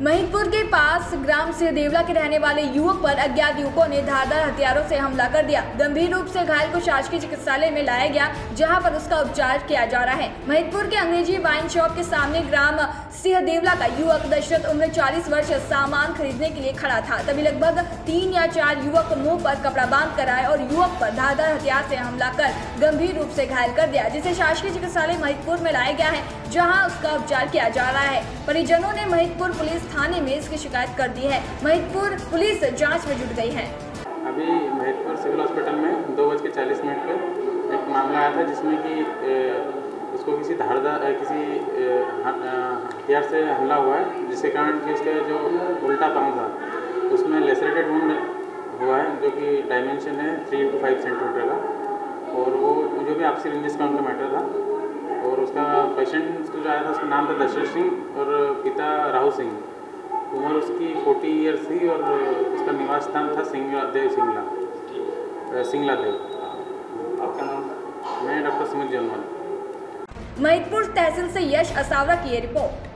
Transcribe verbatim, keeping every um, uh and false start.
महिदपुर के पास ग्राम सिहदेवला के रहने वाले युवक पर अज्ञात युवकों ने धारदार हथियारों से हमला कर दिया। गंभीर रूप से घायल को शासकीय चिकित्सालय में लाया गया, जहां पर उसका उपचार किया जा रहा है। महिदपुर के अंग्रेजी वाइन शॉप के सामने ग्राम सिहदेवला का युवक दशरथ उम्र चालीस वर्ष सामान खरीदने के लिए खड़ा था। तभी लगभग तीन या चार युवक मुंह पर कपड़ा बांध कर आए और युवक पर धारदार हथियार से हमला कर गंभीर रूप से घायल कर दिया, जिसे शासकीय चिकित्सालय महिदपुर में लाया गया है, जहां उसका उपचार किया जा रहा है। परिजनों ने महिदपुर पुलिस थाने में इसकी शिकायत कर दी है। महिदपुर पुलिस जांच में जुट गई है। अभी महिदपुर सिविल हॉस्पिटल में दो बज के चालीस मिनट पर एक मामला आया था, जिसमें कि उसको किसी धारदार किसी हथियार से हमला हुआ है, जिसके कारण कि उसका जो उल्टा पाँव था उसमें लेसरेटेड वुंड हुआ है, जो कि डायमेंशन है थ्री इंटू फाइव सेंटीमीटर का। और वो जो भी आपसी रंजिश का उनका मैटर था। और उसका पेशेंट जो आया था उसका नाम था दशरथ सिंह और पिता राहुल सिंह। उम्र उसकी फोर्टी ईयर्स थी और उसका निवास स्थान था सिंगला देव सिंगला सिंगला देव। आपका नाम? मैं डॉक्टर सुमित जनवाल। महिदपुर तहसील से यश असावरा की ये रिपोर्ट।